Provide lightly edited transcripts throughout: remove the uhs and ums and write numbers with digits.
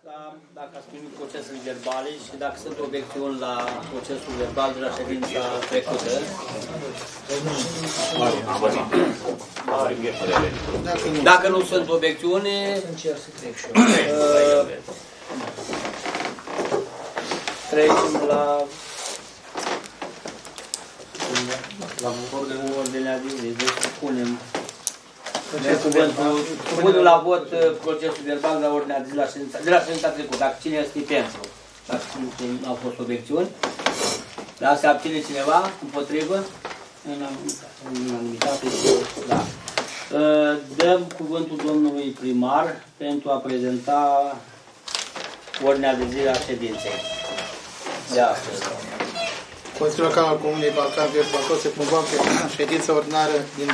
Dacă ați primit procesele verbale și dacă sunt obiecțiuni la procesul verbal de la ședința trecută. Dacă nu sunt obiecțiuni, trecem la ordinea de zi. Deci punem la vot procesul verbal la ordinea de zi de la ședința trecută. Dacă cine este pentru, dacă nu au fost obiecțiuni, dar se abține cineva împotrivă? În unanimitate, da. Dăm cuvântul domnului primar pentru a prezenta ordinea de zi a ședinței de astăzi. Consiliul Local al Comunei Balcan Vest Bacău se convoacă ședința ordinară din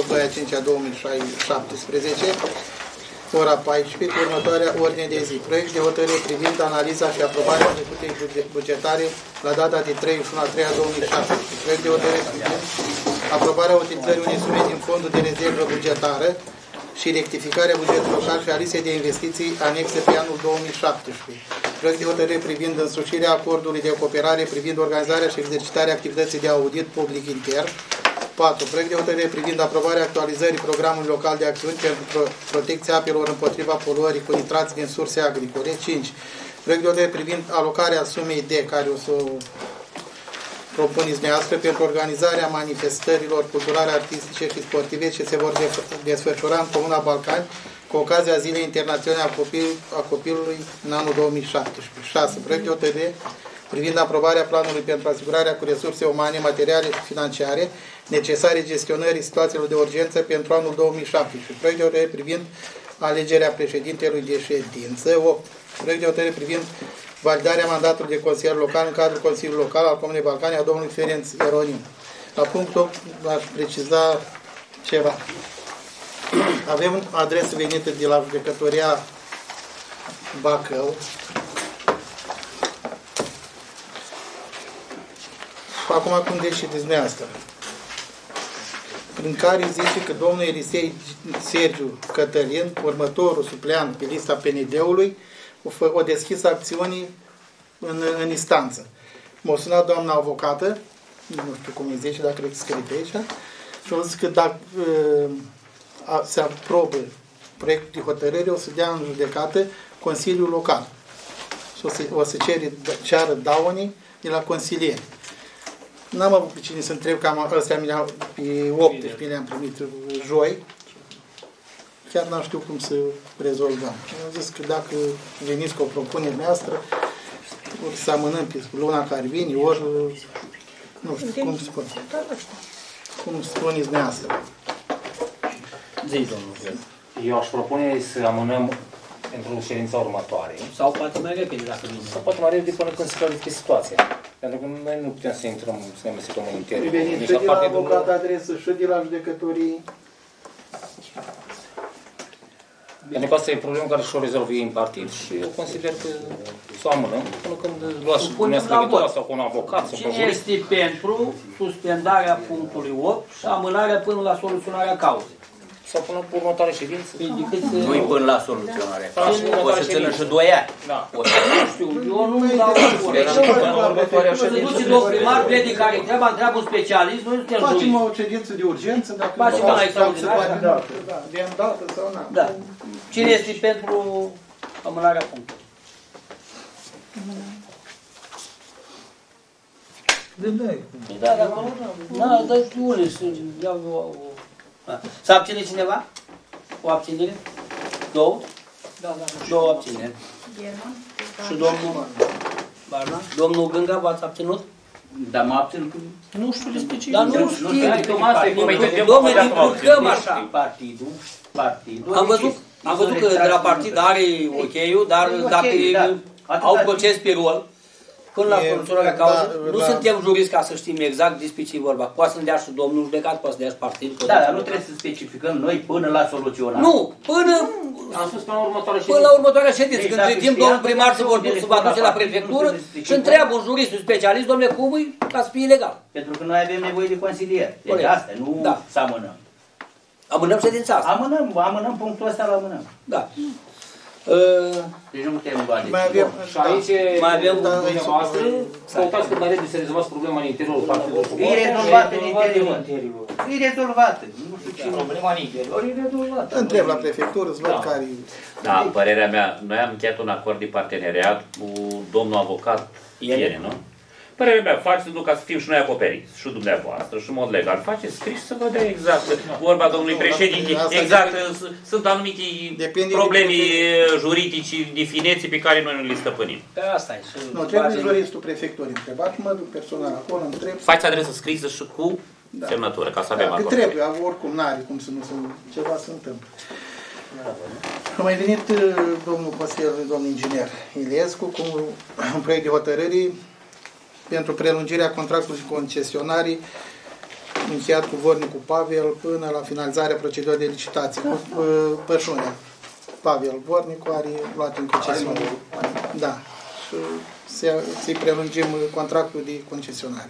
22/5/2017, ora 14, următoarea ordine de zi. Proiect de hotărâre privind analiza și aprobarea executării bugetare la data de 31/3/2017. Proiect de hotărâre privind aprobarea utilizării unei sume din fondul de rezervă bugetară și rectificarea bugetului local și a listei de investiții anexe pe anul 2017. Proiect de hotărâre privind însușirea acordului de cooperare privind organizarea și exercitarea activității de audit public intern. 4. Proiect de hotărâre privind aprobarea actualizării programului local de acțiuni pentru protecția apelor împotriva poluării cu nitrați din surse agricole. 5. Proiect de hotărâre privind alocarea sumei de care o să propuneți dumneavoastră pentru organizarea manifestărilor culturale, artistice și sportive ce se vor desfășura în Comuna Balcani cu ocazia Zilei Internaționale a Copilului în anul 2017. 6. Proiect de hotărâre privind aprobarea planului pentru asigurarea cu resurse umane, materiale și financiare necesare gestionării situațiilor de urgență pentru anul 2017. Proiect de hotărâre privind alegerea președintelui de ședință. 8. Proiect de hotărâre privind validarea mandatului de consilier local în cadrul Consiliului Local al Comunei Balcani a domnului Ferenț Ieronim. La punctul 8 v-aș preciza ceva. Avem adresă venită de la Judecătoria Bacău. Acum cum decideți dumneavoastră? Prin care zice că domnul Elisei Sergiu Cătălin, următorul supleant pe lista PND-ului, o deschis acțiunii în instanță. M-a sunat doamna avocată, nu știu cum îi zice, dacă le scrie pe aici, și a zis că dacă se aprobă proiectul de hotărâre, o să dea în judecată Consiliul Local. Și o să ceară daunii de la consilieri. N-am avut pe cine să întreb, că pe 18 le-am primit joi. Chiar n-am știut cum să rezolvăm. Am zis că dacă veniți cu o propunere noastră, ori să amânăm pe luna care vine, ori nu știu cum spun. Cum spuneți dumneavoastră. Eu aș propune să amânăm pentru ședința următoare. Sau poate mai repede dacă vine. Sau poate mai repede până când se clarifice situația. Pentru că noi nu putem să intrăm, să ne amestecăm în interior. Veniți și de la avocat adresă și de la judecătorii. Pentru că asta e problemă care și-o rezolvă ei în partid și eu consider că să o amânăm până când luați dumneavoastră legătura sau cu un avocat sau cu un jurist. Cine este pentru suspendarea punctului 8 și amânarea până la soluționarea cauzei? Sau până pe următoarea ședință? Nu-i până la soluționarea cauzei. O să țină și 2 ani. Da. Nu știu, eu nu dau o să duci domnul primar, vede care întreabă un specialist, noi nu suntem juriști. Facem o ședință de urgență, dacă facem una extraordinară. De îndată sau nu. Da. Cine este pentru amânarea punctului? Da, dacă nu, da, dar știu unde să iau o... S-a abține cineva? O abținere? Două? Da. Două abțineri. Și domnul Barna? Domnul Gânga, v-ați abținut? Dar mă abțin. Nu știu despre ce. Dar nu știu. Domnule, divulgăm așa. Partidul. Am văzut că de la partid are ok-ul, dar dacă au proces pe rol, până la soluționarea cauzei, nu suntem juriști ca să știm exact despre ce e vorba. Poate să-mi dea și domnul judecat, poate să dea și partidul. Da, dar nu trebuie să specificăm noi până la soluționare. Nu, până... Am spus până la următoarea ședință. Până la următoarea ședință, când știm domnul primar să va duce la prefectură și întreabă un jurist, un specialist, domnule, cum e, ca să fie legal. Pentru că noi avem nevoie de consilier. Deci asta, nu să amânăm. Amânăm ședința asta. Amânăm punctul ăsta, îl amânăm. Da. Deci nu putem bani. Mai avem, Și aici, Mai avem dumneavoastră, căutați cât mai repede să rezolvați problema în interiorul partidului. E rezolvată în interior. E rezolvată. Nu știu ce. Problema în interior e rezolvată. întreb la prefectură, îți văd care Da, părerea mea, noi am încheiat un acord de parteneriat cu domnul avocat Iene, nu? Părerea mea, faceți-l ca să fim și noi acoperiți, și dumneavoastră, și în mod legal. Faceți scris să vă dea exact vorba domnului președinte, exact, sunt anumite probleme juridice, definiții pe care noi nu le stăpânim. Pe asta e. nu, trebuie juristul prefecturii întrebat, mă duc personal acolo, întreb. Faceți adresă scrisă și cu semnătură, ca să avem Că acord. trebuie, oricum n-are cum să nu se ceva se întâmplă. A mai venit domnul consilier, domnul inginer Iliescu, cu un proiect de hotărâri pentru prelungirea contractului concesionarii încheiat cu Vornicu Pavel până la finalizarea procedurii de licitație cu pășunea. Pavel Vornicu are luat în concesionare. Da. Și să-i prelungim contractul de concesionare.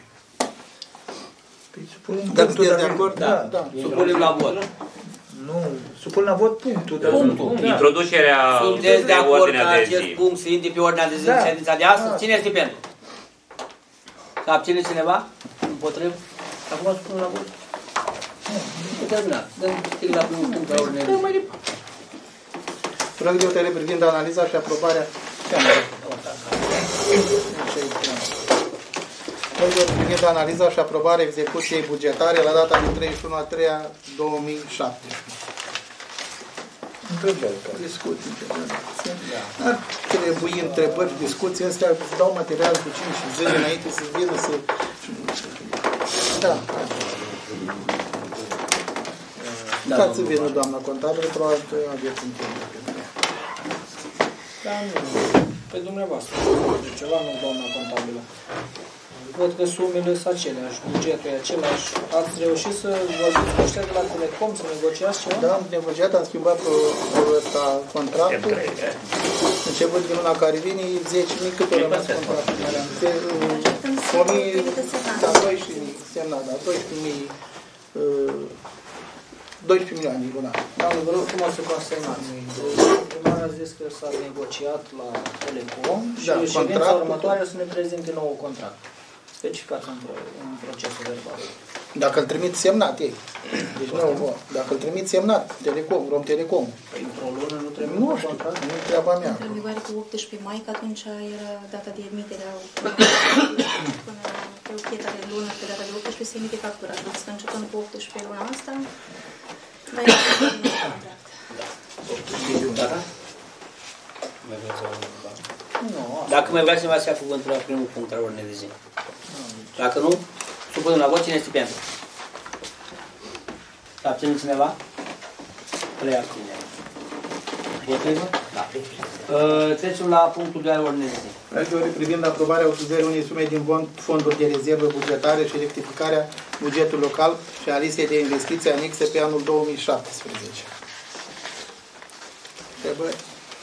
Dar sunteți de acord? Da. Supunem la vot. Nu, supun la vot punctul. Dar Introducerea Sunteți de acord ordinea ca de acest zi. punct să intre pe ordinea de zi în ședința de astăzi? Cine este pentru? Să abține cineva? Împotrivă? Acum spun la vot. Nu terminat. Dăm stic la primul punct la ordinea de zi. Proiect de hotărâre privind analiza și aprobarea privind analiza și aprobarea execuției bugetare la data de 31/3/2007. Discuții. Ar trebui întrebări, discuții astea, să dau material cu 5 zile înainte să vină să... Da. Ca să vină doamna contabilă, probabil că aveți întrebări. Da, nu. Pe dumneavoastră. Ceva nu, doamna contabilă. Văd că sumele sunt aceleași, bugetul e același. Ați reușit să vorbiți cu ăștia de la Telecom, să negociați ceva? Da, am negociat, am schimbat contractul. Începând din luna care vine, 10.000 cât o rămas contractul. 1.000, da, 12.000 semnat, da, 12 milioane lunar. Doamne, vă rog frumos să consemnați. Primarul a zis că s-a negociat la Telecom și ședința următoare să ne prezinte nou contract. Specificați în procesul verbal. Dacă îl trimit semnat ei. Deci nu, dacă îl trimit semnat, Telecom, Romtelecom. Păi într-o lună nu trebuie Nu știu, nu e treaba mea. În vigoare cu 18 mai, că atunci era data de emitere a până pe fiecare lună, pe data de 18 se emite factura. Deci să începem cu 18 luna asta, mai e contract. Da? Dacă mai vrea cineva să ia cuvântul la primul punct al ordinei de zi. Dacă nu, supunem la vot. Cine este pentru? Să abține cineva? 3 abțineri. Împotrivă? Da. Trecem la punctul 2 al ordinei de zi. Proiectul privind aprobarea utilizării unei sume din fonduri de rezervă bugetare și rectificarea bugetului local și a listei de investiții anexe pe anul 2017. Trebuie.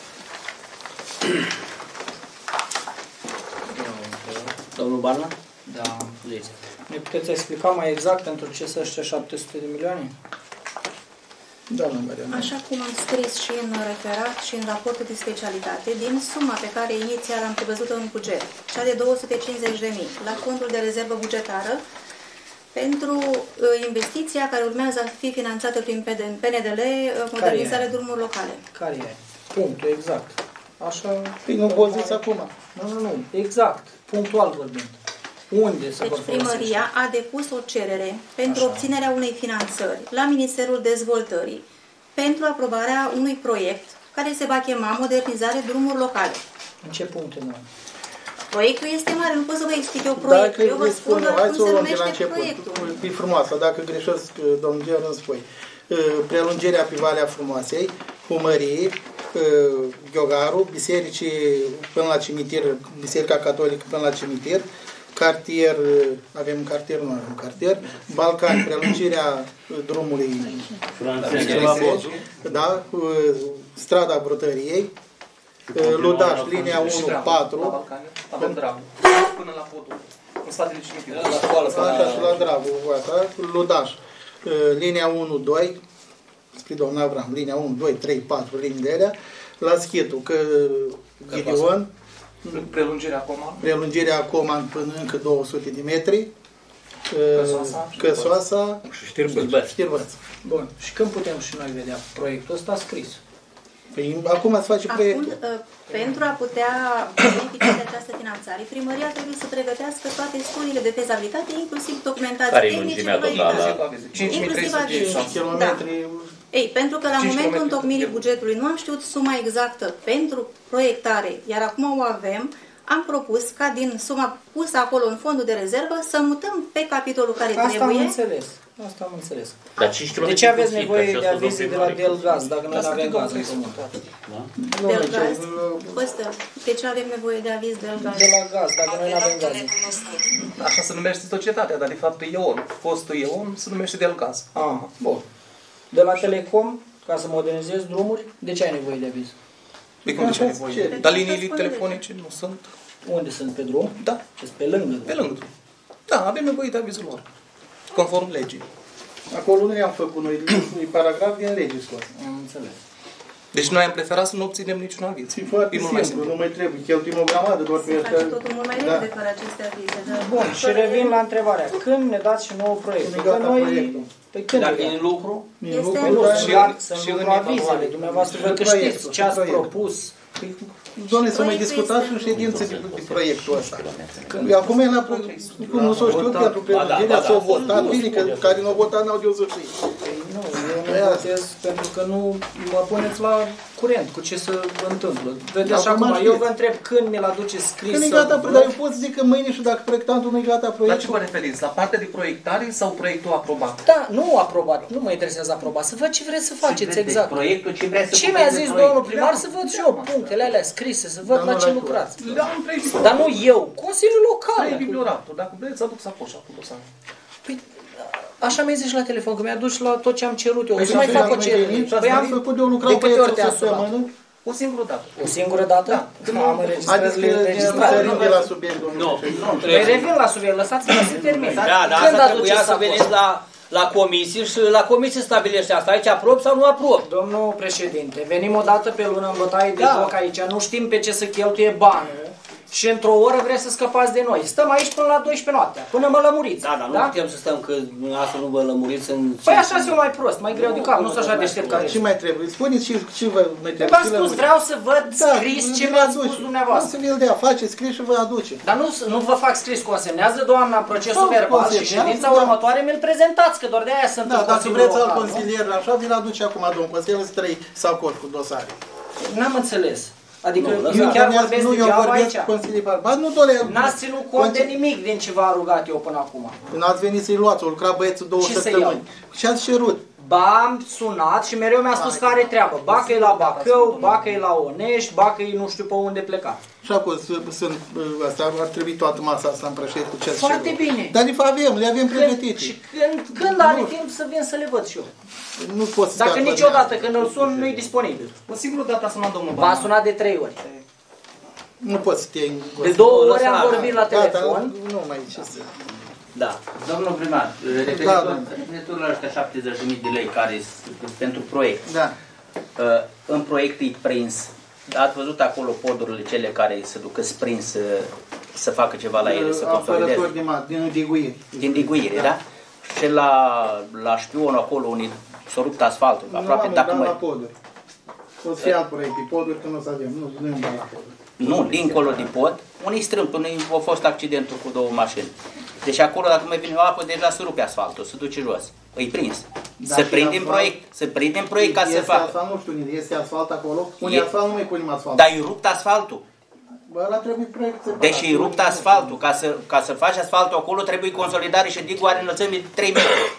Domnul Barna? Da. Zice. Ne puteți explica mai exact pentru ce sunt ăștia 700 de milioane? Doamna Mariana. Așa cum am scris și în referat și în raportul de specialitate, din suma pe care inițial am prevăzut-o în buget, cea de 250.000 la fondul de rezervă bugetară, pentru investiția care urmează a fi finanțată prin PNDL, modernizarea drumurilor locale. Care e? Punctul, exact. Așa... Păi nu vă ziți acum. Nu. Exact. Punctual vorbind. Unde se Deci vor folosi? primăria a depus o cerere pentru obținerea unei finanțări la Ministerul Dezvoltării pentru aprobarea unui proiect care se va chema Modernizare drumuri locale. În ce puncte nu? Proiectul este mare, nu pot să vă explic eu proiectul. Eu vă spun doar cum se numește proiectul. E frumoasă, dacă greșesc, domnul Ger, îmi spui. Prelungirea pe Valea Frumoasei, Humării, Gheogaru, bisericii până la cimitir, Biserica Catolică până la cimitir, cartier, avem cartier, nu avem cartier, Balcani, prelungirea drumului da, strada Brutăriei, Ludaș, linia 1-4, până la podul, în spatele cimitirului. așa și la Dragu, Ludaș, linia 1-2, spre domnul Avram, linia 1, 2, 3, 4 linii de alea, la Schitul, că Ghideon, prelungirea Coman până încă 200 de metri, Căsoasa și Știrbăț. Bun. Și când putem și noi vedea proiectul ăsta scris? Păi acum se face proiectul. Pentru a putea beneficia de această finanțare, primăria trebuie să pregătească toate studiile de fezabilitate, inclusiv documentații tehnice, inclusiv kilometri. Ei, pentru că la momentul întocmirii bugetului nu am știut suma exactă pentru proiectare, iar acum o avem, am propus ca din suma pusă acolo în fondul de rezervă să mutăm pe capitolul care trebuie. Asta am înțeles. De ce aveți nevoie de avize de la Delgaz, dacă noi nu avem gaz în comun? Delgaz? De ce avem nevoie de aviz Delgaz? De la gaz, dacă noi nu avem gaz. Așa se numește societatea, dar de fapt EON. Fostul EON se numește Delgaz. Bun. De la Telecom, ca să modernizezi drumuri, de ce ai nevoie de aviz? Păi cum de ce ai nevoie? Dar liniile telefonice nu sunt. Unde sunt? Pe drum? Da. Sunt pe lângă drum. Pe lângă drum. Da, avem nevoie de avizul lor. Conform legii. Acolo nu i-am făcut noi, e paragraf din lege scos. Am înțeles. Deci noi am preferat să nu obținem niciun aviz. E foarte simplu, nu mai trebuie. Cheltuim o grămadă doar pe ăștia. Face totul mult mai repede fără aceste avize. Bun, și revin la întrebarea. Când ne dați și nouă proiectul? Că noi... Dacă e în lucru? Sunt lucru avizele. Dumneavoastră vă că știți ce ați propus. Doamne, să mai discutați în ședință de proiectul ăsta. Acum e la cum nu s-o știut pentru prelungirea, s-o votat, bine că care nu au votat n-au de o să știe. Nu, eu nu votez pentru că nu mă puneți la curent cu ce se întâmplă. Vedeți acum, eu vă întreb când mi-l aduceți scris. Când e gata, dar eu pot zic că mâine și dacă proiectantul nu e gata proiectul. La ce vă referiți? La partea de proiectare sau proiectul aprobat? Da, nu aprobat, nu mă interesează aprobat. Să văd ce vreți să faceți exact. Proiectul, ce vrea să ce mi-a zis domnul primar, să văd și eu punctele alea scrise, să văd la ce lucrați. Dar nu eu, Consiliul Local. E biblioratul, dacă vreți, aduc sacoșa cu dosare. Păi, așa mi-ai zis la telefon, că mi-a dus la tot ce am cerut eu. Păi să mai fac o cerere. Păi am făcut de o lucrare pe o săptămână. O singură dată. O singură dată? Da. Am înregistrat de la subiect, domnule. Nu, revin la subiect, lăsați-mă să termin. Da, dar asta trebuia să veniți la comisie și la comisie stabilește asta. Aici aprob sau nu aprob? Domnul președinte, venim o dată pe lună în bătaie de joc aici, nu știm pe ce să cheltuie banul. Și într-o oră vreți să scăpați de noi. Stăm aici până la 12 noaptea, până mă lămuriți. Da, dar nu putem să stăm că asta nu vă lămuriți în... Păi așa sunt mai prost, mai greu de cap, nu sunt așa deștept ca mine. Ce mai trebuie? Spuneți ce vă mai trebuie. V-am spus, vreau să văd scris ce mi-ați spus dumneavoastră. Nu să vi-l dea, faceți scris și vă aduce. Dar nu vă fac scris, consemnează doamna procesul verbal și ședința următoare mi-l prezentați, că doar de aia sunt în Consiliul Local. Da, dacă vreți al consilier, așa vi-l aduce acum, domnul consilier, să trăi sacoși cu dosare. N-am înțeles. Adică eu chiar vorbesc degeaba aici. N-ați ținut cont de nimic din ce v-a rugat eu până acum. Când ați venit să-i luați, o lucra băiețul 2 săptămâni. Și ați cerut. Ba, am sunat și mereu mi-a spus că are treabă. Ba că e la Bacău, ba că e la Onești, ba că e nu știu pe unde pleca. Și acum asta ar trebui toată masa asta împrășit cu ce. Foarte bine. Dar le avem pregătite. Și când are timp să vin să le văd și eu? Nu pot să dacă niciodată când îl sun nu e disponibil. O singură dată a sunat domnul M-a sunat de 3 ori. Nu poți să te iei. De 2 ori am vorbit la telefon. Nu mai ce să... Da. Domnul primar, referitor la ăștia 70.000 de lei care sunt pentru proiect. Da. În proiect e prins. Ați văzut acolo podurile cele care se ducă sprins să facă ceva la ele, să consolideze? Din diguire. Din diguire, da? Și la șpionul acolo unde s-a rupt asfaltul, aproape dacă la poduri. O să fie alt proiect, poduri că nu o să avem, nu la poduri. Nu, dincolo de pod, unii strâmp, unii a fost accidentul cu 2 mașini. Deci acolo, dacă mai vine o apă, deja se rupe asfaltul, se duce jos. Îi prins. Să prindem proiect, ca să facă. Asfalt, nu știu unde, este asfalt acolo? Unde asfalt nu mai punem asfalt. Dar îi rupt asfaltul. Bă, ăla trebuie proiect separat. Deci îi rupt asfaltul. Ca să faci asfaltul acolo, trebuie consolidare și digul are înălțime de 3 metri.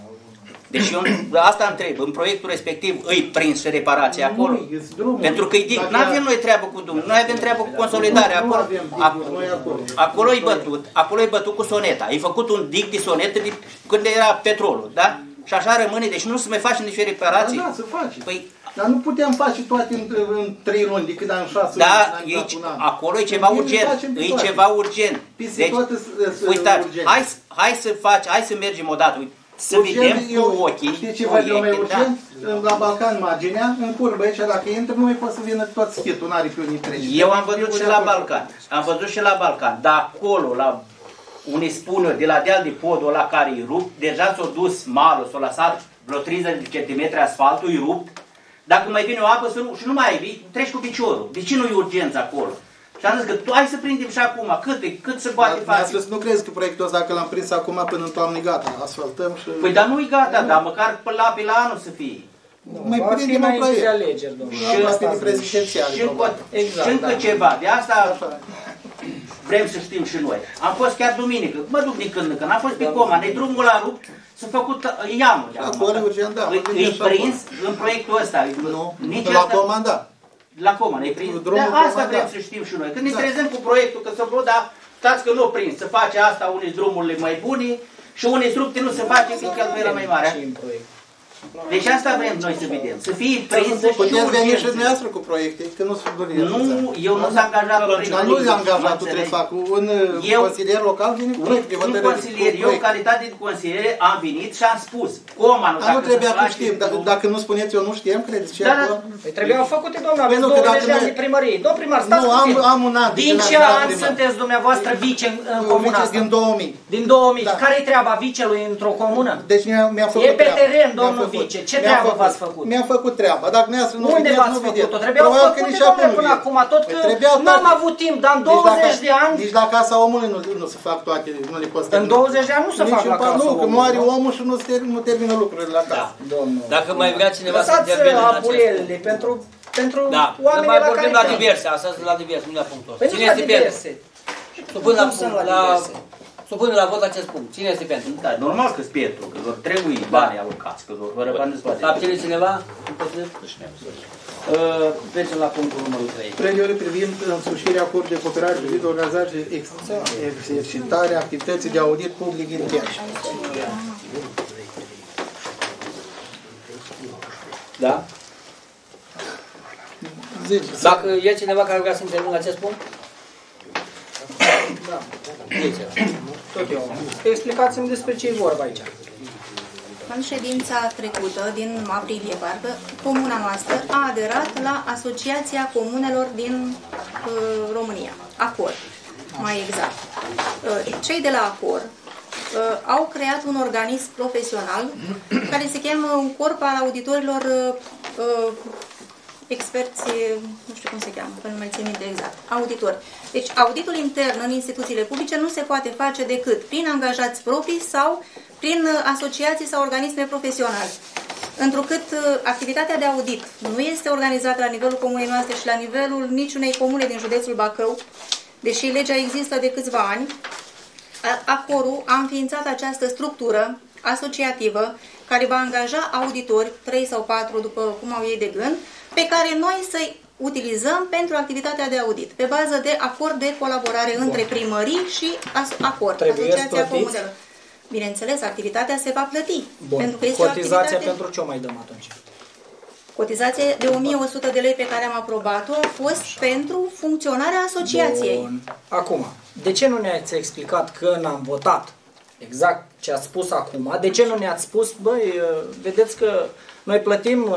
Deci eu asta întreb, în proiectul respectiv îi prins și reparație acolo? Pentru că nu avem noi treabă cu drumul, noi avem treabă cu consolidarea acolo. Acolo e bătut cu soneta. Ai făcut un dig de sonetă de când era petrolul, da? Și așa rămâne, deci nu se mai face nici reparații. Da, se face. Păi, dar nu putem face toate în 3 luni, decât în 6 luni. Da, acolo e ceva urgent. E ceva urgent. Deci, uitați, hai să mergem odată. să vedem cu ochii. Știi ce văd eu mai urgent? La Balcan, marginea, în curbă aici, dacă intră, nu mai poate să vină tot schitul, n-are pe unii trece. Eu am văzut și la Balcan, dar acolo, la unde spun eu, de la deal de podul ăla care e rupt, deja s-a dus malul, s-a lăsat vreo 30 de centimetri asfaltul, e rupt. Dacă mai vine o apă și nu mai ai, treci cu piciorul. De ce nu e urgență acolo? Și am zis că tu hai să prindem și acum, cât se poate face. Nu crezi că proiectul ăsta, dacă l-am prins acum până în toamnă, gata, asfaltăm și... Păi dar nu-i gata, dar măcar până la anul să fie. Mai prindem un proiect. Alegeri, și încă ceva, de asta vrem să știm și noi. Am fost chiar duminică, mă duc din când în când, am fost pe Coma, de drumul la rupt, s-a făcut iamul. E prins în proiectul ăsta. Nu, la Coma, da. La Coma, ne-ai prins? Asta vrem să știm și noi. Când ne trezăm cu proiectul, că s-a dar stați că nu o prins, să face asta unii drumurile mai bune și unii rupte nu se face, că cheltuielea mai mare. Deci asta vrem noi să vedem, să fie prinsă și puteți veni și dumneavoastră cu proiecte, că nu sunt dorit. Nu, eu nu sunt angajat pe Dar nu e angajat, tu trebuie să fac. Un consilier local vine cu proiecte. Un consilier, eu în calitate de consilier am venit și am spus. Coma, nu trebuia că știm, dacă nu spuneți eu nu știam, credeți ce acolo? Păi trebuiau făcute, domnule, aveți 20 de ani de primărie. Domnul primar, stați puțin. Nu, am un an. Din ce an sunteți dumneavoastră vice în comuna asta? Din 2000. Din 2000. Care-i treaba vicelui într-o comună? Deci mi-a făcut treaba. E pe teren, domnul vice. Ce treabă v-ați făcut? Mi-a făcut treaba. Dacă nu unde v-ați făcut-o? Trebuiau făcute, domnule, până acum. Tot că n-am avut timp, dar în 20 de ani... Nici la Casa Omului nu se fac toate, nu le poți termina. În 20 de ani nu se fac la Casa Omului. Nu, că moare omul și nu termină lucrurile la casă. Dacă mai vrea cineva să intervină în abulielele pentru oamenii la care... la diverse, asta la diverse, nu la punctul ăsta. Cine este diverse? Supune la vot acest punct. Cine este pentru? Da, normal că-s pentru, că vor trebui bani alocați, că fără bani nu-ți poate. Abține cineva? Trecem la punctul numărul 3. Preliuri privind însușirea acordului de cooperare privind organizarea și exercitarea activității de audit public intern. Da? Dacă e cineva care vrea să intervină la acest punct? Da. Tot eu. Explicați-mi despre ce e vorba aici. În ședința trecută, din aprilie, parcă, comuna noastră a aderat la Asociația Comunelor din România, ACOR, mai exact. Cei de la ACOR au creat un organism profesional care se cheamă un corp al auditorilor experți, nu știu cum se cheamă, că nu mai țin minte exact, auditori. Deci auditul intern în instituțiile publice nu se poate face decât prin angajați proprii sau prin asociații sau organisme profesionale. Întrucât activitatea de audit nu este organizată la nivelul comunei noastre și la nivelul niciunei comune din județul Bacău, deși legea există de câțiva ani, ACOR-ul a înființat această structură asociativă care va angaja auditori, 3 sau 4 după cum au ei de gând, pe care noi să-i utilizăm pentru activitatea de audit, pe bază de acord de colaborare între primării și acord, Asociația Comunelor. Bineînțeles, activitatea se va plăti. Pentru că este cotizația pentru ce o mai dăm atunci? Cotizația de 1100 de lei pe care am aprobat-o a fost pentru funcționarea asociației. Bun. Acum, de ce nu ne-ați explicat că n-am votat exact ce ați spus acum? De ce nu ne-ați spus, băi, vedeți că noi plătim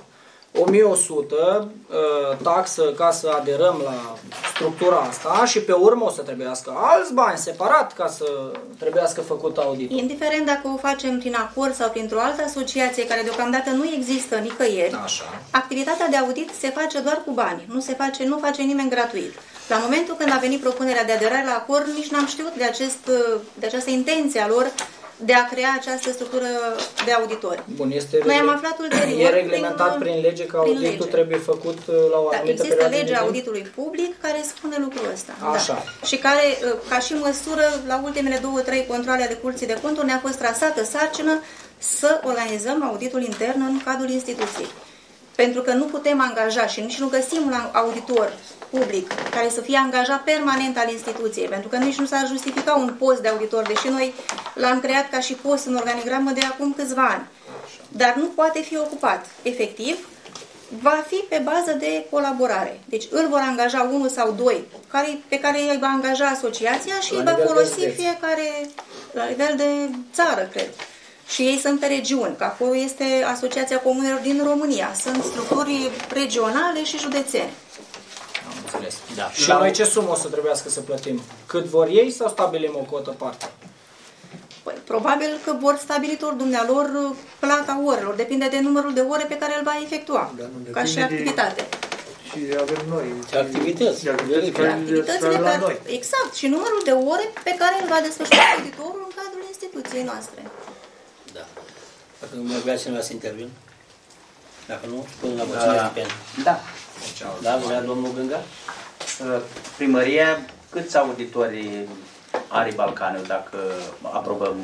1100 taxă ca să aderăm la structura asta și pe urmă o să trebuiască alți bani separat ca să trebuiască făcut audit. Indiferent dacă o facem prin acord sau printr-o altă asociație care deocamdată nu există nicăieri, activitatea de audit se face doar cu bani, nu face nimeni gratuit. La momentul când a venit propunerea de aderare la acord, nici n-am știut de această intenție a lor de a crea această structură de auditori. Bun, noi am aflat ulterior. E reglementat prin lege că auditul trebuie făcut la o anumită există perioadă. Există legea auditului public care spune lucrul ăsta. Așa. Da. Și care, ca și măsură, la ultimele 2-3 controale ale Curții de Conturi ne-a fost trasată sarcină să organizăm auditul intern în cadrul instituției. Pentru că nu putem angaja și nici nu găsim un auditor public care să fie angajat permanent al instituției, pentru că nici nu s-ar justifica un post de auditor, deși noi l-am creat ca și post în organigramă de acum câțiva ani. Dar nu poate fi ocupat. Efectiv, va fi pe bază de colaborare. Deci îl vor angaja unul sau doi pe care îi va angaja asociația și îi va folosi fiecare la nivel de țară, cred. și ei sunt pe regiuni, că acolo este Asociația Comunelor din România. Sunt structuri regionale și județene. Am înțeles. Da. Și noi ce sumă o să trebuiască să plătim? Cât vor ei sau stabilim o cotă parte? Păi, probabil că vor stabili tot dumnealor plata orelor. Depinde de numărul de ore pe care îl va efectua, ca și activitate. Și avem noi. Activități. Activitățile la noi. exact, și numărul de ore pe care îl va desfășura auditorul în cadrul instituției noastre. Da. Dacă mai vrea cineva să intervin? Dacă nu, spune la vă cine este pentru. Da. Da, vrea domnul Gânga? Primăria, câți auditori are Balcanul dacă aprobăm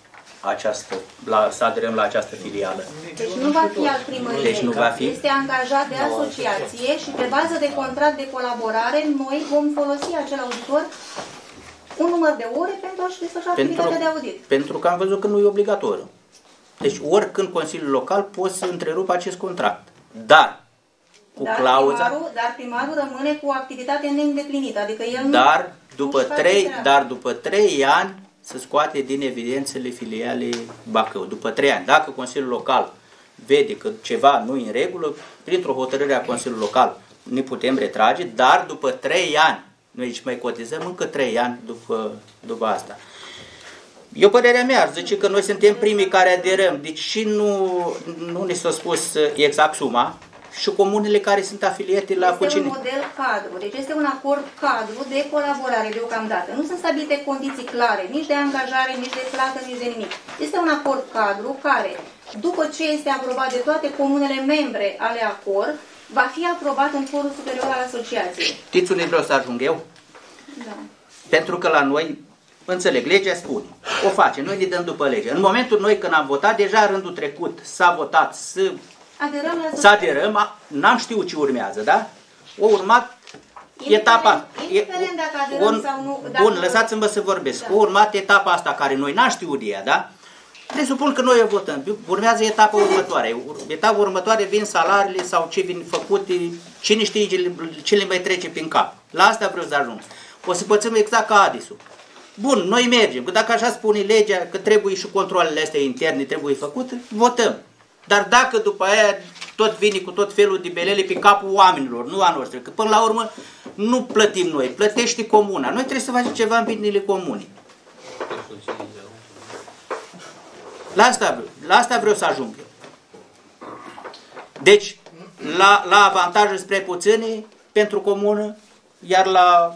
să aderăm la această filială? Deci nu va fi al primăriei. Deci nu va fi? Este angajat de asociație și pe bază de contract de colaborare noi vom folosi acel auditor un număr de ore pentru a-și desfășura activitatea de audit. Pentru că am văzut că nu e obligatoriu. Deci oricând Consiliul Local poate să întrerupă acest contract. Dar cu clauza... Dar primarul rămâne cu o activitate neîndeplinită. Adică el nu... Dar după 3 ani să scoate din evidențele filiale Bacău. După 3 ani. Dacă Consiliul Local vede că ceva nu e în regulă, printr-o hotărâre a Consiliului Local ne putem retrage, dar după 3 ani. Noi aici mai cotizăm încă 3 ani după asta. Eu, părerea mea, ar zice că noi suntem primii care aderăm. Deci și nu ne s-a spus exact suma și comunele care sunt afiliate la Este puține. un model cadru, deci este un acord cadru de colaborare deocamdată. Nu sunt stabilite condiții clare, nici de angajare, nici de plată, nici de nimic. Este un acord cadru care, după ce este aprobat de toate comunele membre ale acord, va fi aprobat în forul superior al asociației. Știți unde vreau să ajung eu? Da. Pentru că la noi, înțeleg, legea spune, o face, noi ne dăm după lege. În momentul noi când am votat, deja rândul trecut s-a votat să aderăm, n-am știut ce urmează, da? O urmat etapa. Indiferent dacă aderăm sau nu. Bun, lăsați-mă să vorbesc. O urmat etapa asta care noi n-am știut de ea, da? Presupun că noi o votăm. Urmează etapa următoare. Etapa următoare vin salariile sau ce vin făcute, cine știe ce le mai trece prin cap. La asta vreau să ajung. O să pățim exact ca Adisul. Bun, noi mergem, că dacă așa spune legea că trebuie și controlele astea interne trebuie făcute, votăm. Dar dacă după aia tot vine cu tot felul de belele pe capul oamenilor, nu a noastră, că până la urmă nu plătim noi, plătește comuna. Noi trebuie să facem ceva în binele comunii. La asta vreau să ajung. Deci, la avantaje spre puțini pentru comună, iar la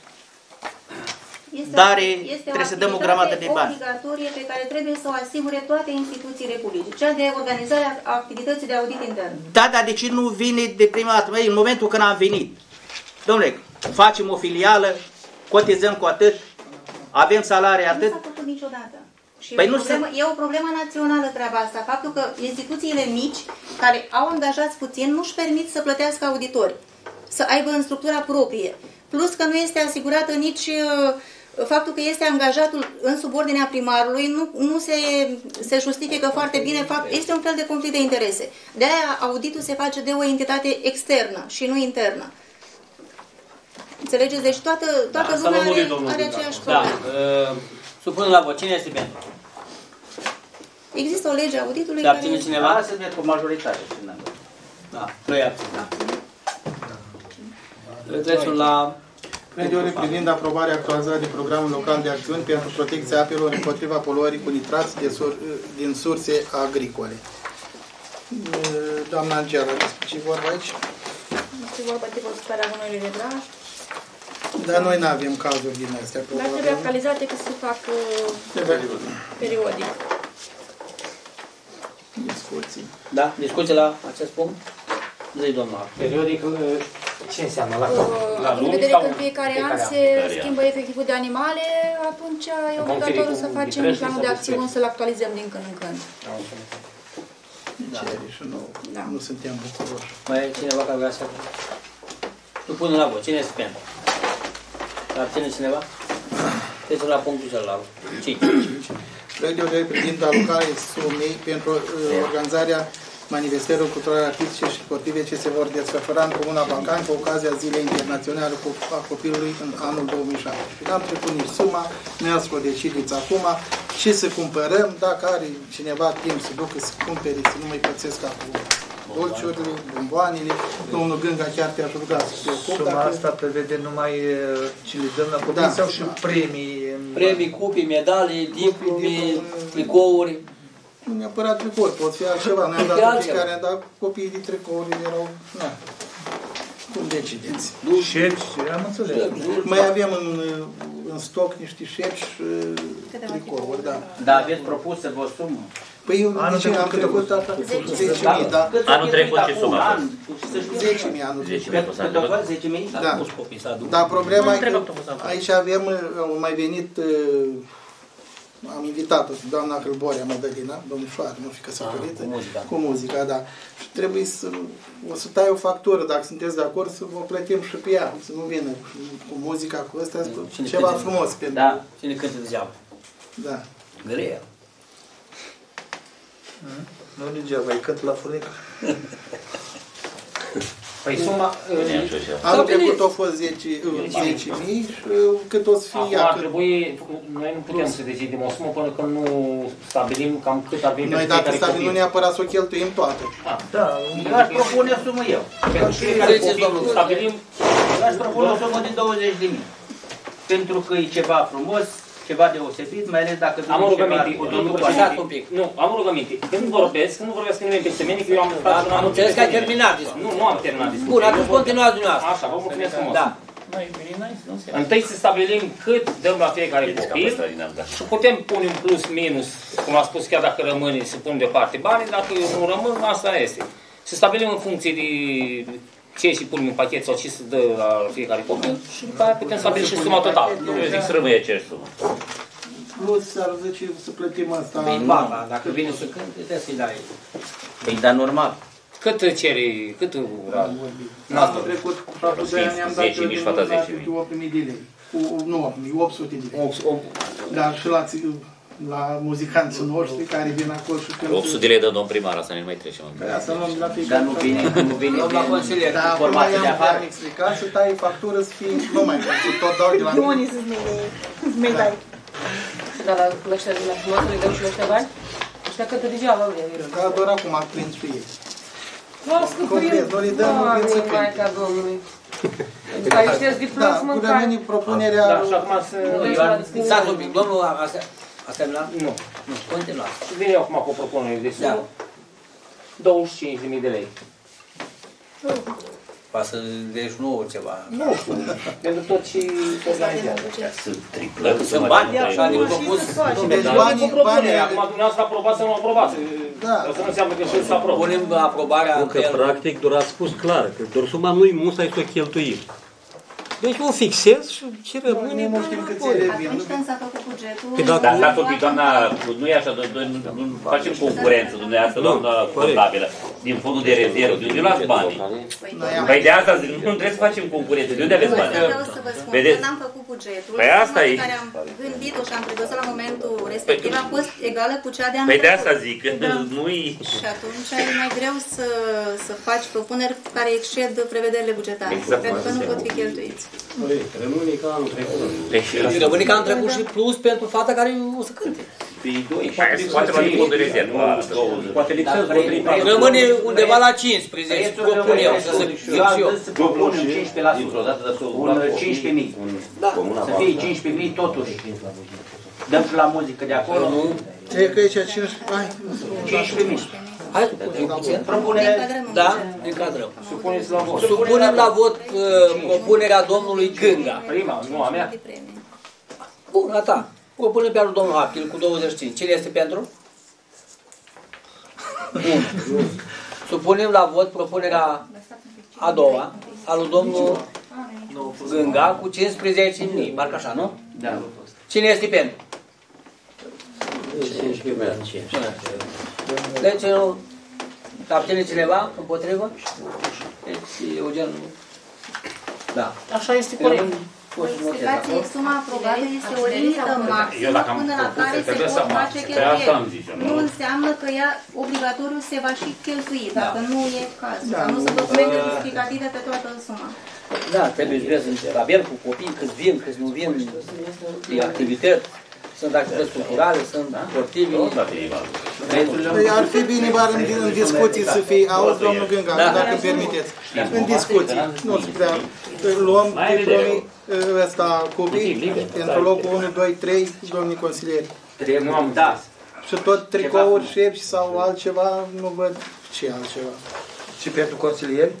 trebuie să dăm o grămadă de bani. Este o obligatorie pe care trebuie să o asigure toate instituțiile publice, cea de organizare a activității de audit intern. Da, dar de ce nu vine de prima dată? În momentul când am venit, domnule, facem o filială, cotizăm cu atât, avem salarii atât. Nu s-a făcut niciodată. Și păi e o problemă națională treaba asta, faptul că instituțiile mici, care au angajați puțin, nu-și permit să plătească auditori, să aibă în structura proprie. Plus că nu este asigurată nici faptul că este angajatul în subordinea primarului, nu se justifică foarte bine, este un fel de conflict de interese. De aia auditul se face de o entitate externă și nu internă. Înțelegeți? Deci toată lumea are aceeași problemă. Da. Supun la vot. Cine este pentru? Există o lege a auditului Se abține cineva? Se merge cu majoritate. Da, 2 abține. Trecem la... Plenul privind aprobarea actualizării programului local de acțiuni pentru protecția apelor împotriva poluării cu nitrați din surse agricole. Doamna Angela, despre ce vorba aici? Este vorba de consultarea gunoiului de graj. Dar noi nu avem cazuri din astea. Dar trebuie actualizate că se fac periodic. Discuții. Da? Discuții la acest punct? Zi, domnul. Periodic, ce înseamnă? Având în vedere că în fiecare an se schimbă efectivul de animale, atunci e obligatoriu să facem planul de acțiuni, să-l actualizăm din când în când. Nu suntem bucuroși. Mai e cineva care vrea să... Nu pune la vot. Cine este pentru? Abține cineva? Trecem la punctul celălalt. 5. Proiect de hotărâre privind alocarea sumei pentru organizarea manifestărilor culturale, artistice și sportive ce se vor desfășura în Comuna Balcan cu ocazia Zilei Internaționale a Copilului în anul 2017. N-am trecut nici suma, ne-ați o decideți acum ce să cumpărăm, dacă are cineva timp să ducă să cumpere, să nu mai pățesc acum dulciurile, bomboanele. Domnul Gânga chiar te-aș ruga să te ocupi. Suma asta prevede numai ce le dăm la copii sau și premii? Premii, cupii, medalii, diplomi, tricouri. Nu neapărat tricouri, pot fi altceva. Noi am dat fiecare, am dat copiii de tricouri, erau... Na. Cum decideți? Șerci, am înțeles. Mai avem în stoc niște șerci și tricouri, da. Da, aveți propus să vă sumă? Păi eu am trecut asta 10.000, da? Anul trecut ce sumă a fost? 10.000 anul trecut. 10.000? Da. Dar problema e că aici avem, au mai venit, am invitat-o, doamna Câlborea Mădălina, domnișoară, nu fi căsătorită, cu muzica, da. Și trebuie să, o să tai o factură, dacă sunteți de acord, să vă plătim și pe ea, să nu vină cu muzica, cu ăsta, ceva frumos. Da, cine cântă degeaba. Da. Grea. Nu degeaba, îi cânt la furnică. Păi suma... Anul trecut au fost 10.000 și cât o să fie ea. Acum ar trebui, noi nu putem să decidem o sumă până când nu stabilim cam cât ar veni noi dacă stabilim, nu neapărat să o cheltuim toată. Da, eu aș propune o sumă eu. Pentru fiecare copil stabilim... Eu aș propune o sumă de 20.000. Pentru că e ceva frumos, ceva deosebit, mai ales dacă am o rugăminte, nu, am o rugăminte. Când nu vorbesc nimeni peste mine, că eu am stat până am înțeles că ai terminat. Nu am terminat discuția. Bun, atunci continuați dumneavoastră. Așa, vă mulțumesc frumos. Da. Întâi să stabilim cât dăm la fiecare copil și putem pune un plus, minus, cum am spus, chiar dacă rămâne, să punem deoparte banii, dacă nu rămân, asta este. Să stabilim în funcție de ce și punem în pachet sau ce se dă la fiecare copil și după aia putem stabili și suma totală. Eu zic să rămâie aceeași sumă. Plus, ar zice să plătim asta. Păi, baba, dacă vine să cânte, trebuie să-i dai. Păi, dar normal. Cât cere, cât... Anul trecut, cu 4 de ani, am dat 10.000 și fata 10.000. 8.000 de lei. Nu 8.000, 800 de lei. Dar și la muzicanții noștri care vin acolo și cântă. 800 de lei dă domn primar, asta nu mai trecem. Asta nu la fiecare. Dar nu vine la consilier. Dar acum i-am explicat să tai factură să fie numai, că tot dau de la mine. Unii să-ți dai. Dar la ăștia de la frumoasă le dăm și ăștia bani? Ăștia cântă degeaba, Da, doar acum prind și ei. Lasă cu el. Nu le dăm, nu prind să cânte. Maica Domnului. Dar ăștia-s de plâns mâncare. Da, cu rămâne propunerea... Da, și acum să... Stați un pic, domnul, a terminat? Nu. Continuați. Vine eu acum cu o propunere de sumă. 25.000 de lei. Ca să deci nouă ceva. Nu știu, pentru tot ce organizează. Sunt bani, așa, adică propus. Deci banii... Acum dumneavoastră aprobați sau nu aprobați. Asta nu înseamnă că și să aprobă. Punem aprobarea... Că practic doar ați spus clar, că doar suma nu-i musai să o cheltuim. Deci o fixez și ce rămâne... Nu știm cât se revin. Atunci când s-a făcut bugetul... Dar stați un pic, doamna, nu e așa, nu facem concurență, dumneavoastră, doamna contabilă, din fondul de rezervă, de unde luați banii? Păi de asta zic, nu trebuie să facem concurență, de unde aveți banii? Vreau să vă spun, când am făcut bugetul, păi asta e. care am gândit-o și am predus-o la momentul respectiv a fost egală cu cea de anul Păi de trecut. asta zic, nu-i... Și atunci e mai greu să faci propuneri care exced prevederile bugetare, pentru că nu pot fi cheltuiți. Rămâne ca anul trecut. Rămâne ca anul trecut și plus pentru fata care o să cânte. Poate la fondul de rezervă. Poate lipsesc vorbim. Rămâne undeva la 15, propun eu, să zic și eu. Eu să propunem 15%, 15.000. Să fie 15.000 totuși. Dăm și la muzică de acolo. E că aici 15.000. Hai să punem puțin. Propunere. Da, încadrăm. Supuneți la vot. Supunem la vot propunerea domnului Gânga. Prima, nu a mea. Bun, a ta. Propunem pe al lui domnul Haptil cu 25. Cine este pentru? Bun. Supunem la vot propunerea a doua, a lui domnul Gânga cu 15.000. Parcă așa, nu? Da. Cine este pentru? Deci, abține cineva împotrivă? Deci, Eugen... Da. Așa este corect. O explicație, suma aprobată este o limită maximă până la care se pot face cheltuieli. Nu înseamnă că ea obligatoriu se va și cheltui, dacă nu e cazul. Nu sunt documente justificative pe toată suma. Da, trebuie să vezi în cu copii, câți vin, câți nu vin, activități. Sunt activități culturale, sunt sportive. Ar fi bine în discuții să fie, auzi, domnul Gânga, dacă permiteți, în discuții, nu prea, luăm diplomii ăsta copii, pentru locul 1, 2, 3, domnii consilieri. Da. Și tot tricouri, șepși sau altceva, nu văd ce altceva. Și pentru consilieri?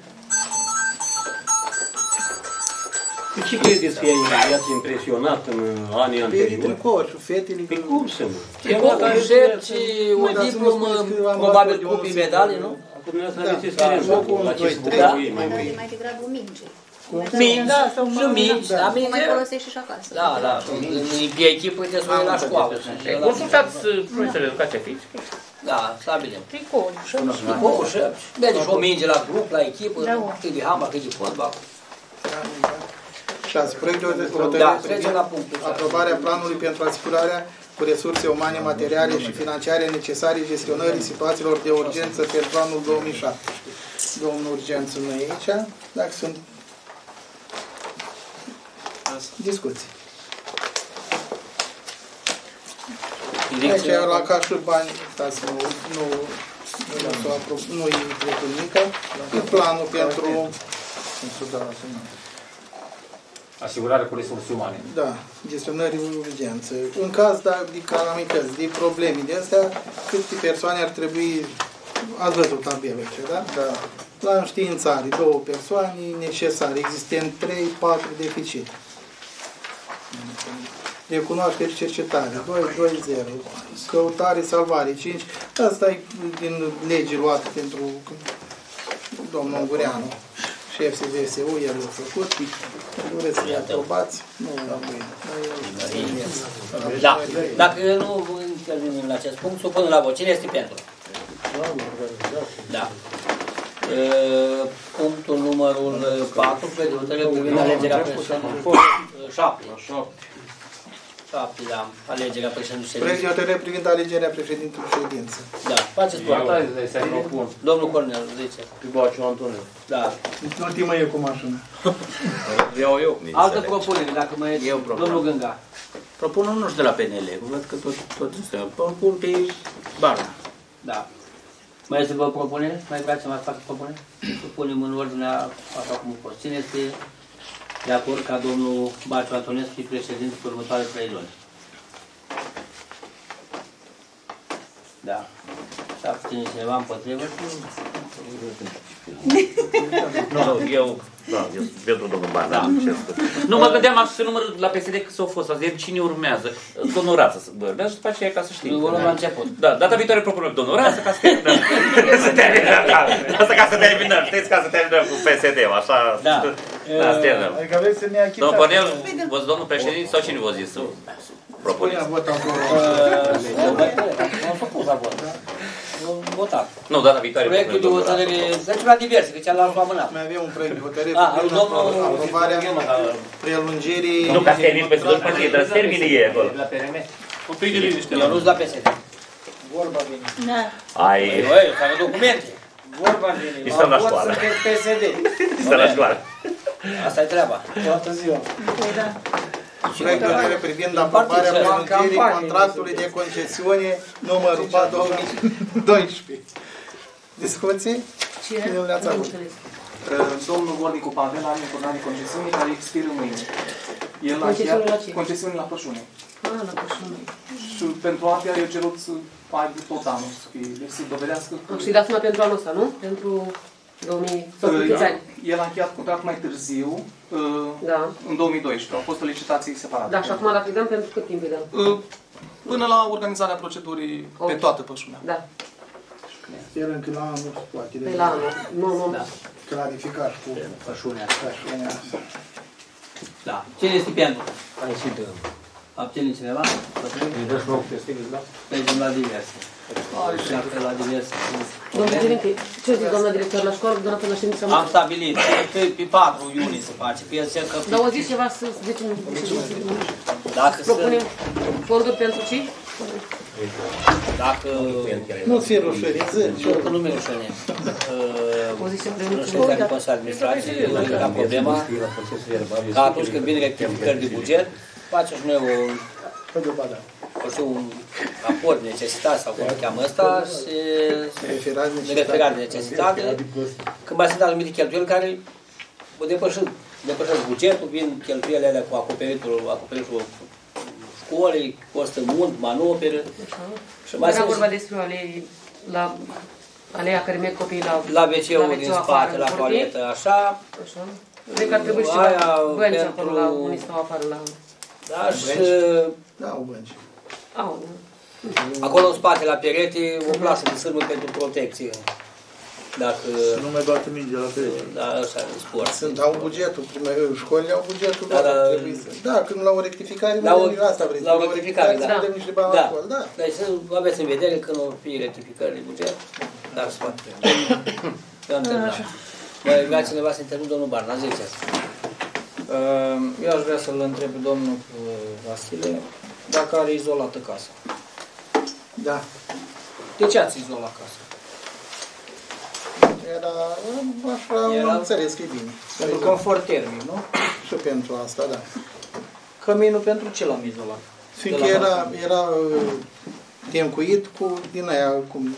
Ce credeți că i-ați impresionat în anii anteriori? Pe tricouri și fetele. Pe cum să nu? Tricouri, șepci, o diplomă, probabil copii medalii, nu? Acum dumneavoastră aveți experiență. Locul 1, 2, 3. Mai degrabă minge. Mingi, da, și mingi, da, mingi. Mai folosești și acasă. Da, da, pe echipă te să la școală. Consultați profesorii de educație fizică? Da, stabilim. Tricouri, Tricouri, șepci. Merge și o minge la grup, la echipă, cât de handbal, cât de fotbal. 6. Proiect de hotărâre privind aprobarea planului pentru asigurarea cu resurse umane, materiale și financiare necesare gestionării situațiilor de urgență pentru anul 2017. Domnul Urgență nu e aici, dacă sunt discuții. Aici la ca și bani, stați, nu-i trecut nimica, e planul pentru asigurare cu resurse umane. Da, gestionării urgență. În caz de calamități, de probleme de astea, câte persoane ar trebui, ați văzut tabelul, da? Da. La înștiințare, 2 persoane necesare, existent 3, 4 deficit. Recunoaștere și cercetare, 2, 2, 0. Căutare, salvare, 5. Asta e din lege luată pentru domnul Ungureanu. Șef SVSU, el l-a făcut, vreți să-i aprobați? Nu, da, dacă nu intervenim la acest punct, supun la vot. Cine este pentru? Da. Punctul numărul 4, proiectul privind alegerea președintelui. 7, da, alegerea președintelui. Proiect de hotărâre privind alegerea președintelui ședință. Da, faceți propun. Domnul Cornel, zice. Pibaciu Antoniu. Da. Ultima e cu mașina. Eu. Altă propunere, dacă mai e domnul Gânga. Propunul nu știu de la PNL, văd că tot este. Propun pe Barna. Da. Mai este vă propunere? Mai vreați să mai facă propunere? Să punem în ordinea așa cum a fost. Cine este de acord ca domnul Baciu Antonescu fi președinte pe următoarele 3 luni? Da. Și abține cineva împotrivă? Nu, eu pentru domnul Barna. Nu, mă gândeam să număr la PSD că s-au fost, să vedem cine urmează. Domnul Rață să urmează și după aceea ca să știm. Nu, la început. Da, data viitoare propunem domnul Rață ca să terminăm. Asta ca să terminăm, știți, ca să terminăm cu PSD-ul, așa. Da. Da, să terminăm. Adică aveți să ne achitați. Domnul Cornel, vă domnul președinte sau cine vă zis să propuneți? Am făcut la vot. Votat. Nu, data viitoare. Proiectul de hotărâre, deci la diverse, că cealaltă l-am amânat. Mai avem un proiect de hotărâre privind aprobarea prelungirii... Nu, ca să termin peste 2 partide, dar să termine ei acolo. La PRM. Un pic de liniște. Eu nu-s la PSD. Vorba vine. Da. Ai... Băi, care documente. Vorba vine. Stăm la școală. PSD. Stăm la școală. Asta e treaba. Toată ziua. Da. Proiect de hotărâre privind aprobarea prelungirii contractului de concesiune numărul 4/2012. Discuții? Cine le-ați avut? Domnul Vornicu Pavel are un contract de concesiune care expiră mâine. El a Concesiune la încheiat ce? concesiune la Pășune. La Pășune. Și pentru APIA eu cerut să aibă tot anul, deci să dovedească că... Și dați una pentru anul ăsta, nu? Pentru 2000, sau câți ani? El a încheiat contract mai târziu, în 2012. Au fost o licitație separată. Da, și acum dacă îi dăm, pentru cât timp îi dăm? Până la organizarea procedurii pe toată Pășunea. Da. El încă la anul se poate. Pe la anul. Nu. Clarificat cu Pășunea. Da. Cine este pentru? Hai și dăm. Abține cineva? Îi dă și loc PSD, da? Mergem la diverse. la diverse. Domnul Dirinte, ce zici, doamna director, la școală, doamna până la ședință? Am stabilit, pe 4 iunie se face, pe că... Dar o zi ceva să zicem în ședință. Dacă propunem fonduri pentru ce? Dacă... Nu ți-e rușăriță? Că nu mi-e rușărie. Nu știu care poate să administrație, la problema, că atunci când vine rectificări de buget, face și noi un raport de necesitate sau cum îl cheamă ăsta și referat de necesitate, când mai sunt anumite cheltuieli care o depășesc bugetul, vin cheltuielile alea cu acoperitul școlii, costă mult, manoperă. Era vorba despre aleea care merg copiii la WC-ul din spate, la toaletă, așa. Cred că ar trebui și bănci acolo, la unii stau afară la... Da, și... Da, au bănci. Au, acolo în spate, la perete, o plasă de sârmă pentru protecție. Dacă... Să nu mai bată minge la perete. Da, ăsta e sport. Au bugetul, școlile au bugetul. Da, când la o rectificare, la o rectificare, da. Vedem niște bani acolo, da. Deci să aveți în vedere că nu fie rectificări de buget, dar să fac. Eu am terminat. Mai vrea cineva să intervine, domnul Barna, ziceți. Eu aș vrea să-l întreb pe domnul Vasile dacă are izolată casa. Da. De ce ați izolat casa? Așa, am înțeles că e bine. Pentru confort termic, nu? Și pentru asta, da. Căminul pentru ce l-am izolat? Fiindcă era tencuit din aia, cum...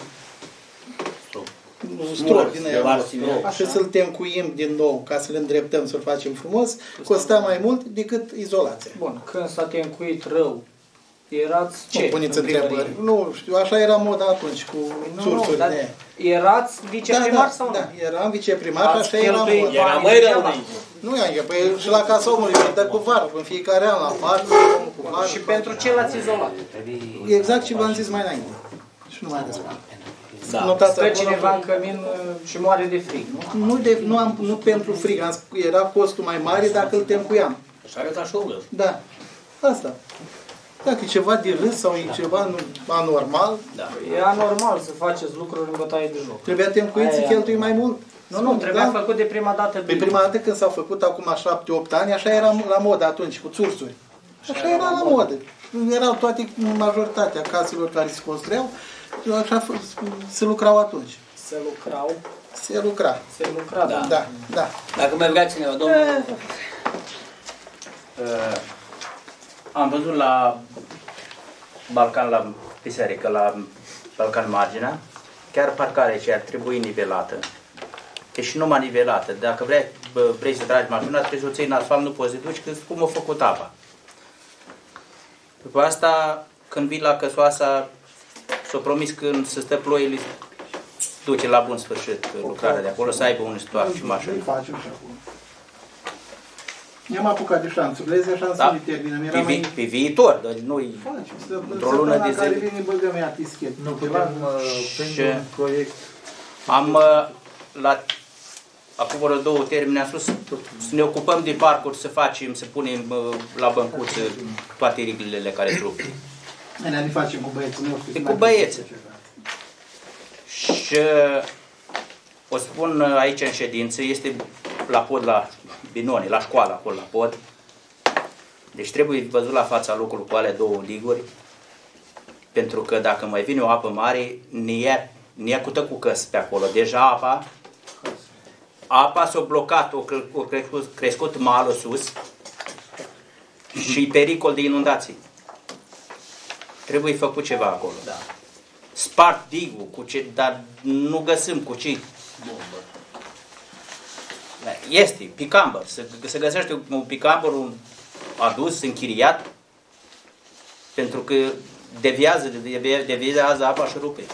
strop din aia. Și să-l tencuim din nou, ca să-l îndreptăm, să-l facem frumos, costa mai mult decât izolația. Bun, când s-a tencuit rău, erați ce? Nu puneți întrebări. Nu știu, așa era moda atunci, cu țursuri de aia. Erați viceprimar sau nu? Da, eram viceprimar și așa era moda. Era mai rău. Nu i-am păi și la casa omului, dă cu vară, în fiecare an la vară, cu vară. Și pentru ce l-ați izolat? Exact ce v-am zis mai înainte. Și nu mai despre. Stă cineva în cămin și moare de frig, nu? Nu pentru frig, era costul mai mare dacă îl tencuiam. Așa arăta și omul. Da, asta. Dacă e ceva de râs sau e ceva anormal... Da. E anormal să faceți lucruri în bătaie de joc. Trebuia tencuit să cheltui mai mult. Nu, trebuia făcut de prima dată bine. Pe prima dată când s-au făcut acum 7-8 ani, așa era la modă atunci, cu țursuri. Așa era la modă. Erau toate, majoritatea caselor care se construiau, așa se lucrau atunci. Se lucrau? Se lucra. Se lucra, da. Dacă mai vrea cineva, domnul... Am văzut la Balcan, la biserică, la Balcan marginea, chiar parcarea ce ar trebui nivelată. Deci numai nivelată. Dacă vrei să tragi mașina, trebuie să o ții în asfalt, nu poți să duci, că cum a făcut apa. După asta, când vii la Căsoasa, s-a promis că când se stă ploile, duce la bun sfârșit lucrarea de acolo, să aibă unde să toarcă și mașina. Ne-am apucat de șanțurile, șanțurile termină. Pe viitor, dar nu-i într-o lună de care zile. vine băgăm ea tischet. Nu putem pentru un proiect. Am acum vreo 2 termine am spus să ne ocupăm de parcuri, să punem la băncuță toate riglele care trup. Ne facem cu băieții noștri. Cu băieții. Și o spun aici în ședință, este la pod la Binoni, la școală acolo la pod. Deci trebuie văzut la fața locului cu alea 2 liguri, pentru că dacă mai vine o apă mare, ne ia cu tăcucăs pe acolo. Deja apa s-a blocat, a crescut malul sus și pericol de inundații. Trebuie făcut ceva acolo. Da. Spart digul, dar nu găsim cu ce. Este, picambăr. Se găsește un picambăr adus, închiriat, pentru că deviază apa și rupe.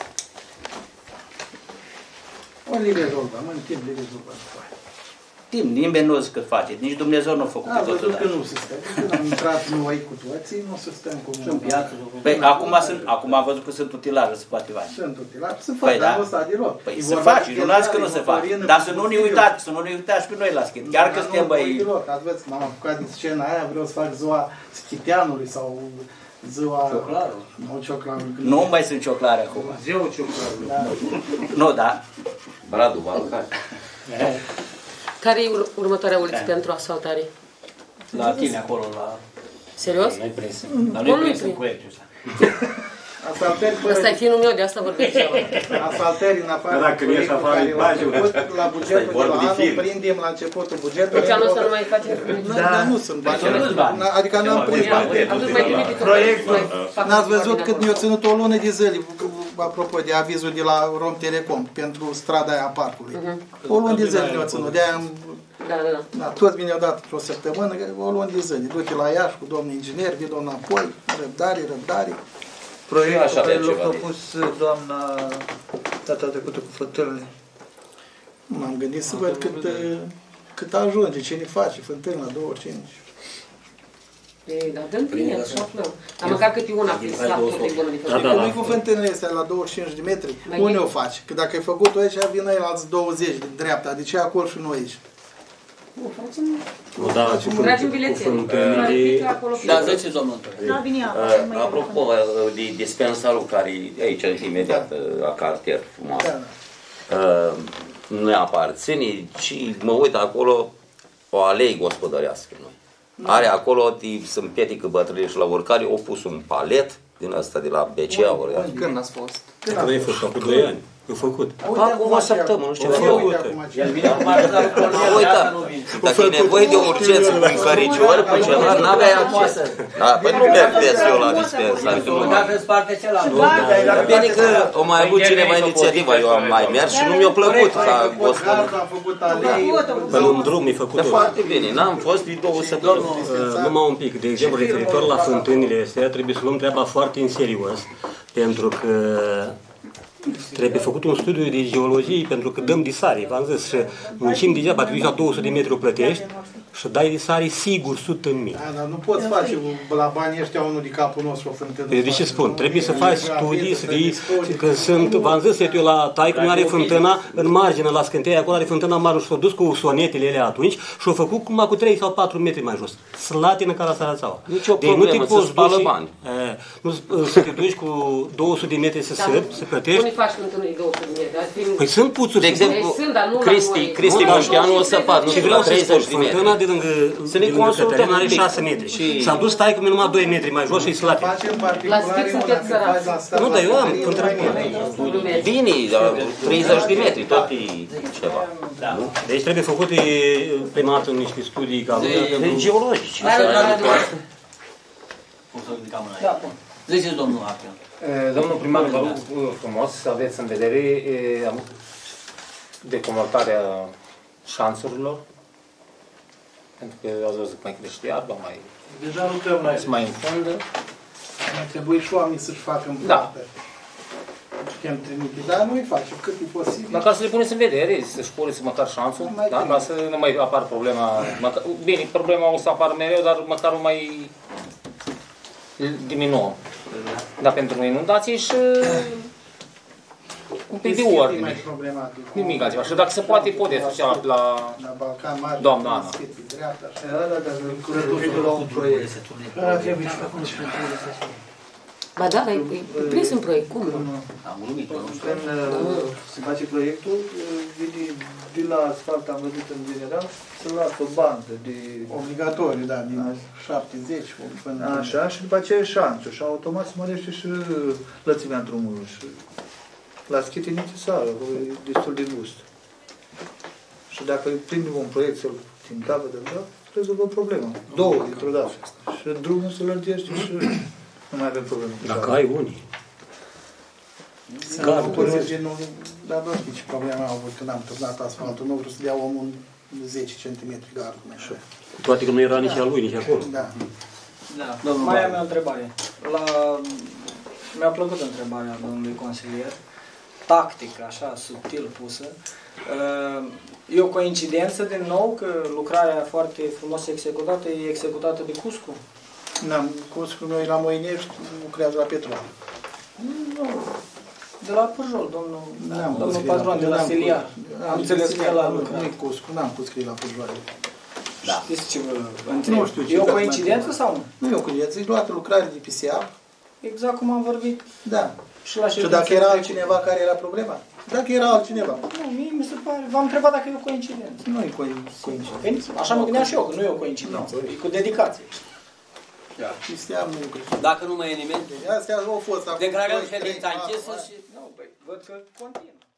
Ori le rezolvăm, în timp le rezolvăm. Timp, nimeni nu zic că face, nici Dumnezeu nu a făcut totul. Văzut că nu se stă. Când am intrat noi cu toții, nu se stăm cu piață. Păi, acum am văzut că sunt utilaje, se poate face. Sunt utilaje, se face, dar ăsta de loc. Păi se face, nu ați că nu se face. Dar să nu ne uitați, și pe noi la schid. Chiar că suntem băi... Ați văzut, m-am apucat din scena aia, vreau să fac ziua Schiteanului sau ziua... Cioclarul. Nu, cioclarul. Nu mai sunt cioclare acum. Ziua cioclarul. Da. Nu, da. Radu Balcan. Care e următoarea uliță pentru asfaltare? La tine acolo, la... Serios? Nu-i prins. Dar nu-i prins în cuiectul ăsta. Asta e finul meu, de asta vorbesc eu. Asfaltări în afară de proiectul care l-a început, la bugetul de la anul, prindem la începutul bugetului. Deci anul ăsta nu mai facem? Dar nu sunt bani. Adică n-am prins bani. Proiectul. N-ați văzut cât mi-a ținut o lună de zile, apropo de avizul de la Rom Telecom, pentru strada aia a parcului. O lună de zile mi-a ținut, de-aia am... Da, toți mi-au dat într-o săptămână, o lună de zile. Du-te la Iași cu domnul inginer, vii domnul înapoi, răbdare. Proiectul care l-a propus doamna data trecută cu fântânile. M-am gândit să văd cât ajunge, ce ne face fântâni la 25. Ei, dar dăm bine, așa aflăm. Dar măcar câte una fi sat tot e bună de făcut. Nu cu fântânile astea la 25 de metri, unde o faci? Că dacă ai făcut-o aici, vin el alți 20 de dreapta, de ce acolo și noi aici? Nu, facem... Tragem bilețele. Da, ziceți, domnul. Apropo de dispensarul care e aici, imediat, la cartier, frumos. Nu ne aparține, ci mă uit acolo, o alee gospodărească. Are acolo, sunt pietică bătrâni și la urcare, au pus un palet din ăsta de la BCA-uri. Când ați fost? Când a fost? Acum 2 ani. Eu făcut. Acum o săptămână, nu știu ce. El vine acum ajutat cu Uita, dacă e nevoie de urgență cu încăriciori, pe ceva, n-aveai acces. Da, păi nu merg des eu la dispensar. Nu aveți partea cealaltă. Bine că o mai avut cineva inițiativa, eu am mai mers și nu mi-a plăcut ca gospodăr. Până un drum e făcut. Foarte bine, n-am fost de 2 săptămâni. Numai un pic, de exemplu, referitor la fântânile astea, trebuie să luăm treaba foarte în serios, pentru că trebuie făcut un studiu de geologie, pentru că dăm disari, v-am zis, și muncim degeaba, trebuie la 200 de metri o plătești și dai disari sigur 100.000. Da, dar nu poți face la banii ăștia unul de capul nostru o fântână. De ce spun? Trebuie să faci studii, să vii, că sunt, v-am zis, eu la taică, nu are fântâna în margină, la scânteie, acolo are fântâna mare și s-o dus cu sonetele ele atunci și o făcut numai cu 3 sau 4 metri mai jos. Slatină ca la Sarațaua. Nici o problemă, să spală bani. Nu să te duci cu 200 de metri să săpi, să plătești. Unii faci fântânii 200 de metri? Păi sunt puțuri. De exemplu, Cristi Munteanu o săpat, nu știu, la 30 de metri. Fântâna de lângă Cătălin are 6 metri. S-a dus taică numai 2 metri mai jos și-i slatin. La schid sunteți sărați. Nu, dar eu am fântână. Bine, 30 de metri, tot e ceva. Deci trebuie făcute prima dată niște studii ca geologice. Ziceți, domnul Apel. Domnul primar, vă rog frumos să aveți în vedere deconvertarea șanțurilor, pentru că ați văzut că mai crește iarba, Deja lucrăm la se mai înfundă. Mai trebuie și oamenii să-și facă în Da. Putem trimite, dar nu-i facem cât e posibil. Măcar să le puneți în vedere, să-și puneți măcar șanțul, da? Ca să nu mai apar problema. Bine, problema o să apară mereu, dar măcar o mai diminuăm. Dar pentru inundații și un pic de ordine. Nimic altceva. Și dacă se poate, poate face la doamna Ana. Ba da, e prins în proiect, cum? Când se face proiectul, de la asfalt am văzut în general, se lasă o bandă de... Obligatoriu, da, din 70 până... Așa, și după aceea e șanțul și automat se mărește și lățimea drumului. Și la schit e necesară, e destul de gust. Și dacă prindem un proiect să-l țin capăt de vreau, rezolvă problema. Două dintr-o dată. Și drumul se lărgește și nu mai avem probleme. Dacă ai unii. Dar nu știi ce probleme au avut când am turnat asfaltul. Nu vreau să dea omul 10 cm gardul. Cu toate că nu era nici a lui, nici acolo. Da. Mai am o întrebare. Mi-a plăcut întrebarea domnului consilier. Tactică, așa, subtil pusă. E o coincidență, din nou, că lucrarea foarte frumos executată e executată de Cuscu? N-am Cuscu, noi la Moinești lucrează la Petrol. Nu, de la Pârjol, domnul patron de la filiar. Am înțeles că el a lucrat. Nu-i Cuscu, n-am Cuscu la Pârjol. Da. Știți ce vă întreb? Nu știu ce E o coincidență sau nu? Nu e o coincidență, e luată lucrare de PSA. Exact cum am vorbit. Da. Și dacă era altcineva, care era problema? Dacă era altcineva. Nu, mie mi se pare, v-am întrebat dacă e o coincidență. Nu e coincidență. Așa mă gândeam și eu, că nu e o coincidență. E cu dedicație. PSA nu e. Dacă nu mai e nimeni, astea au fost. declarăm ședința închisă și... Nu, băi, văd că continuă.